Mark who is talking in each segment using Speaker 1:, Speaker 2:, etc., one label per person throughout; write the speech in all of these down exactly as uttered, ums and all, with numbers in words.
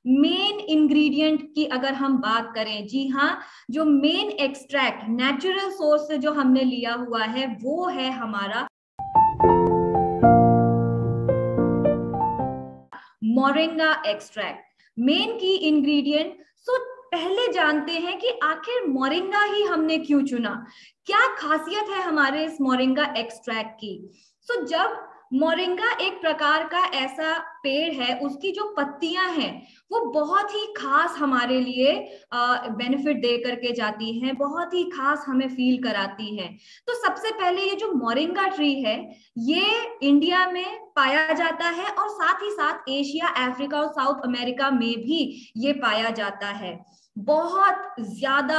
Speaker 1: Main ingredient की अगर हम बात करें, जी हाँ, जो मेन एक्सट्रैक्ट नेचुरल सोर्स से जो हमने लिया हुआ है वो है हमारा मोरिंगा एक्सट्रैक्ट, मेन की इंग्रेडिएंट। सो पहले जानते हैं कि आखिर मोरिंगा ही हमने क्यों चुना, क्या खासियत है हमारे इस मोरिंगा एक्सट्रैक्ट की। सो so, जब मोरिंगा एक प्रकार का ऐसा पेड़ है, उसकी जो पत्तियां हैं वो बहुत ही खास हमारे लिए बेनिफिट दे करके जाती हैं, बहुत ही खास हमें फील कराती हैं। तो सबसे पहले ये जो मोरिंगा ट्री है ये इंडिया में पाया जाता है और साथ ही साथ एशिया, अफ्रीका और साउथ अमेरिका में भी ये पाया जाता है। बहुत ज्यादा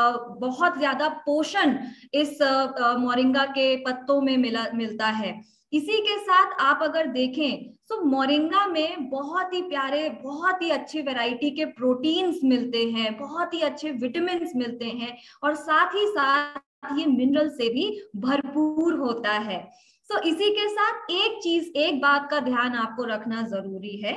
Speaker 1: बहुत ज्यादा पोषण इस मोरिंगा के पत्तों में मिला मिलता है। इसी के साथ आप अगर देखें तो मोरिंगा में बहुत ही प्यारे, बहुत ही अच्छी वैरायटी के प्रोटीन्स मिलते हैं, बहुत ही अच्छे विटामिन मिलते हैं और साथ ही साथ ये मिनरल से भी भरपूर होता है। तो इसी के साथ एक चीज, एक बात का ध्यान आपको रखना जरूरी है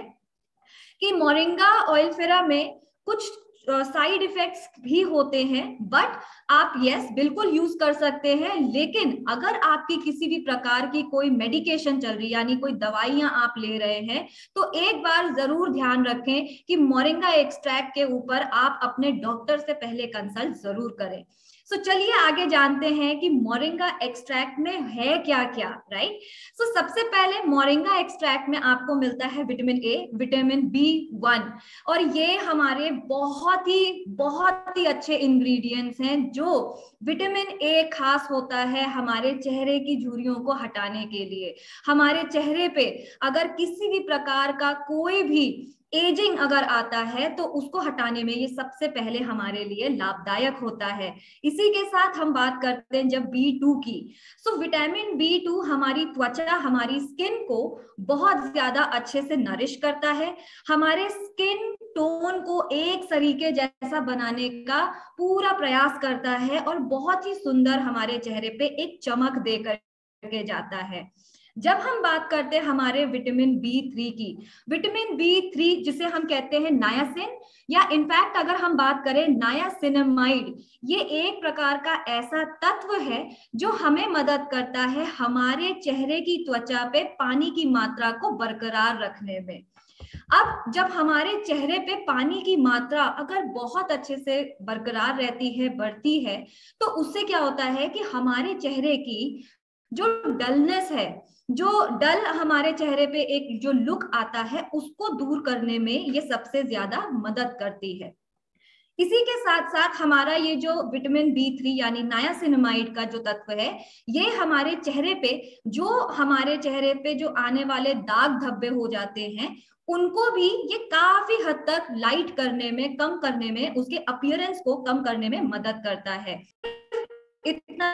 Speaker 1: कि मोरिंगा ऑयलफेरा में कुछ साइड इफेक्ट्स भी होते हैं, बट आप यस बिल्कुल यूज कर सकते हैं। लेकिन अगर आपकी किसी भी प्रकार की कोई मेडिकेशन चल रही है, यानी कोई दवाइयां आप ले रहे हैं, तो एक बार जरूर ध्यान रखें कि मोरिंगा एक्सट्रैक्ट के ऊपर आप अपने डॉक्टर से पहले कंसल्ट जरूर करें। सो so, चलिए आगे जानते हैं कि मोरिंगा एक्सट्रैक्ट में है क्या क्या, राइट। सो सबसे पहले मोरिंगा एक्सट्रैक्ट में आपको मिलता है vitamin A, vitamin B one, और ये हमारे बहुत ही बहुत ही अच्छे इंग्रेडिएंट्स हैं। जो विटामिन ए खास होता है हमारे चेहरे की झुर्रियों को हटाने के लिए, हमारे चेहरे पे अगर किसी भी प्रकार का कोई भी एजिंग अगर आता है तो उसको हटाने में ये सबसे पहले हमारे लिए लाभदायक होता है। इसी के साथ हम बात करते हैं जब बी टू की। सो विटामिन बी टू हमारी त्वचा, हमारी स्किन को बहुत ज्यादा अच्छे से नरिश करता है, हमारे स्किन टोन को एक तरीके जैसा बनाने का पूरा प्रयास करता है और बहुत ही सुंदर हमारे चेहरे पे एक चमक दे करके जाता है। जब हम बात करते हैं हमारे विटामिन बी थ्री की, विटामिन बी थ्री जिसे हम कहते हैं नायासिन, या इनफैक्ट अगर हम बात करें नायासिनामाइड, ये एक प्रकार का ऐसा तत्व है जो हमें मदद करता है हमारे चेहरे की त्वचा पे पानी की मात्रा को बरकरार रखने में। अब जब हमारे चेहरे पे पानी की मात्रा अगर बहुत अच्छे से बरकरार रहती है, बढ़ती है, तो उससे क्या होता है कि हमारे चेहरे की जो डलनेस है, जो डल हमारे चेहरे पे एक जो लुक आता है, उसको दूर करने में ये सबसे ज्यादा मदद करती है। इसी के साथ साथ हमारा ये जो विटामिन बी थ्री यानी नायासिनामाइड का जो तत्व है, ये हमारे चेहरे पे, जो हमारे चेहरे पे जो आने वाले दाग धब्बे हो जाते हैं, उनको भी ये काफी हद तक लाइट करने में, कम करने में, उसके अपीयरेंस को कम करने में मदद करता है। इतना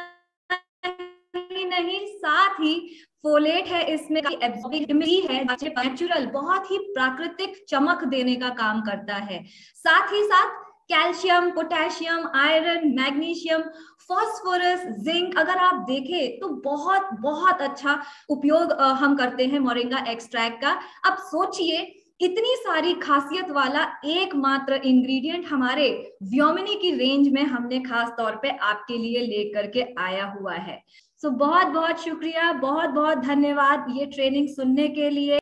Speaker 1: ही नहीं, साथ ही फोलेट है इसमें, है नेचुरल, बहुत ही प्राकृतिक चमक देने का काम करता है। साथ ही साथ calcium, potassium, iron, magnesium, phosphorus, zinc, अगर आप देखें तो बहुत बहुत अच्छा उपयोग हम करते हैं मोरिंगा एक्सट्रैक्ट का। अब सोचिए, इतनी सारी खासियत वाला एकमात्र इंग्रेडिएंट हमारे व्योमिनी की रेंज में हमने खास तौर पे आपके लिए लेकर के आया हुआ है। सो बहुत बहुत शुक्रिया, बहुत बहुत धन्यवाद ये ट्रेनिंग सुनने के लिए।